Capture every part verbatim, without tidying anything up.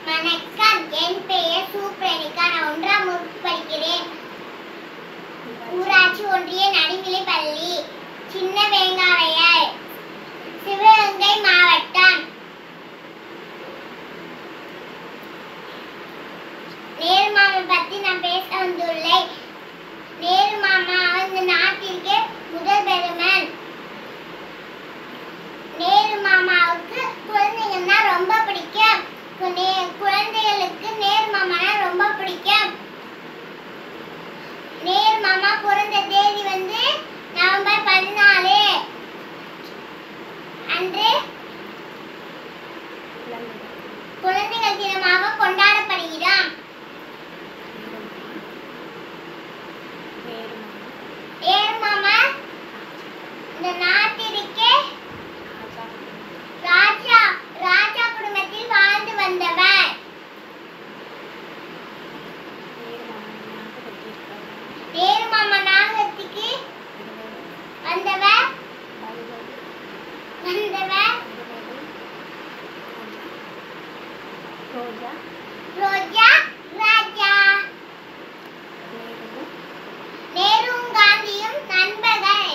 வணக்கம், என் பெயர் சூப்ரணிகா. நான் ஒன்றாம் வகுப்பு படிக்கிறேன். ஊராட்சி ஒன்றிய நடுநிலைப் பள்ளி, சின்ன வேங்காவயல், சிவகங்கை மாவட்டம். நேரு மாமா பத்தி நான் பேச வந்துள்ளேன். நேரு மாமா இந்த நாட்டிற்கு முதல் பிரதமர். நேரு மாமாவுக்கு குழந்தைங்கன்னா ரொம்ப பிடிக்கும். குழந்தைகளுக்கு நேரு மாமானா ரொம்ப பிடிக்கும். நேரு மாமா பிறந்த தேதி வந்து நவம்பர் பதினாலு அன்று குழந்தைகள் தினமாக கொண்டாடப்படுகிறான். நேரு மாமா இந்த நாட்டிற்கு ராஜா ராஜா குடும்பத்தில் வாழ்ந்து வந்தவர். நேரு மாமா நாகத்துக்கு வந்தவர் வந்தவர் ரோஜா ரோஜா ராஜா. நேருவும் காந்தியும் நண்பர்கள்.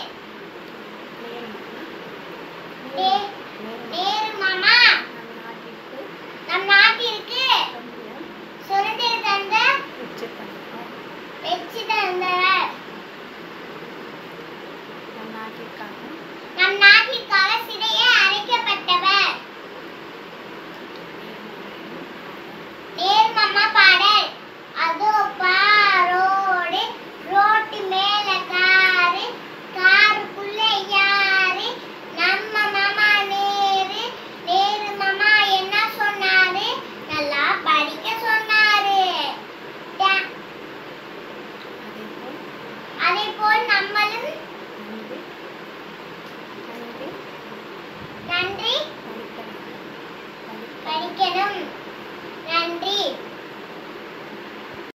நேரு மாமா நம் நாட்டிற்கு சுதந்திரம் தந்த வெற்றி தந்தவர். நம் நாட்டிற்காக சிறையை அடைக்கப்பட்டவர். நேரு மாமா பாடல். அதோ பாரோடு ரோட்டு மேல காரு, காருக்குள்ள யாரு, நம்ம மாமா நேரு. நேரு மாமா என்ன சொன்னாரு? நல்லா படிக்க சொன்னாரு. அதே போல் நம்மளும் நன்றி படிக்கணும். நன்றி.